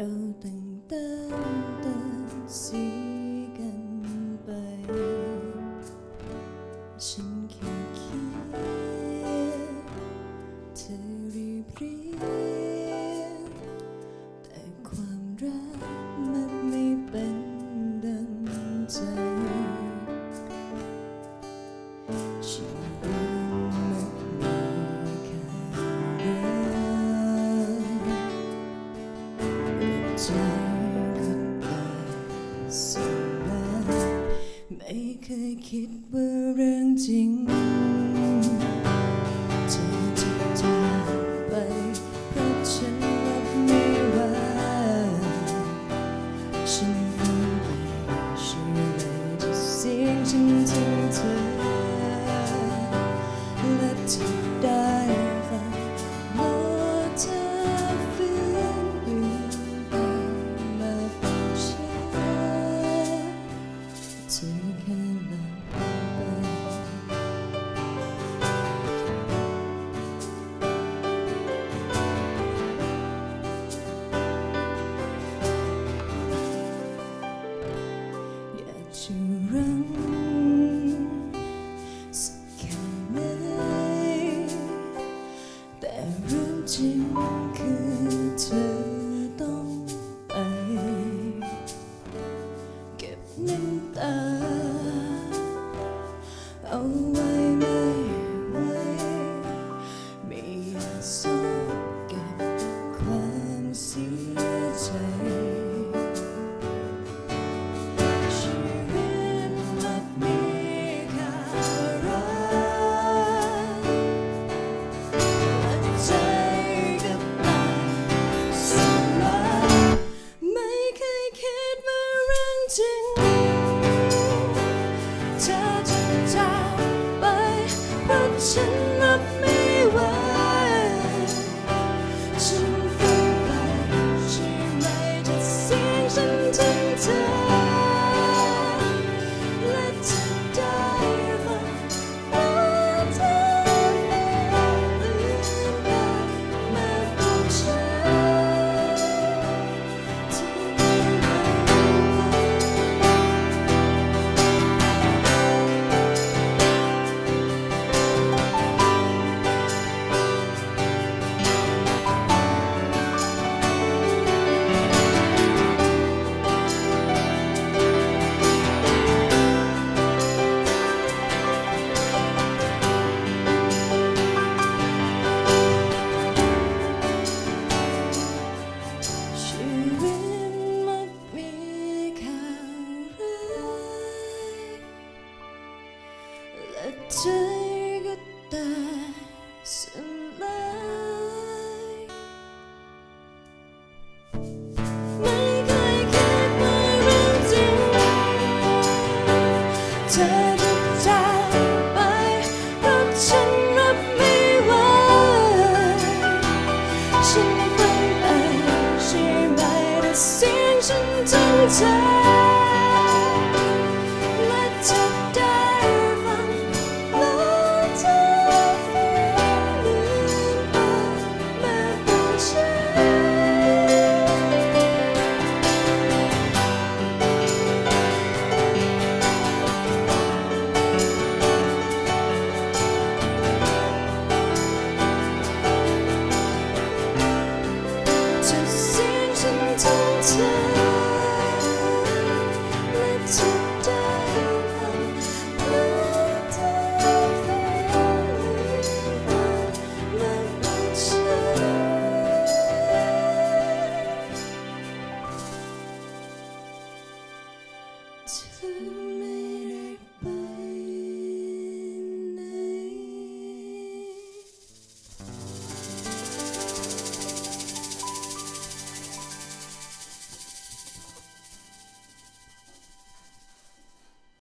เราตั้งแต่สีกันไปฉันแค่คิดเธอรีบเรียนแต่ความรักมันไม่เป็นดังใจชีวิตมันมีแค่ใจก็ตายสิ้นแล้วไม่เคยคิดว่าเรื่องจริงเธอจะจากไปเพราะฉันรับไม่ไหวฉันคงไม่เชื่อเลยที่เสียงฉันทิ้งเธอและเธอได้ฟังว่าเธอฟื้นอยู่มาเป็นฉันเธอแค่หลับไปอยากจะรั้งสักแค่ไหนแต่เรื่องจริงคือเธอ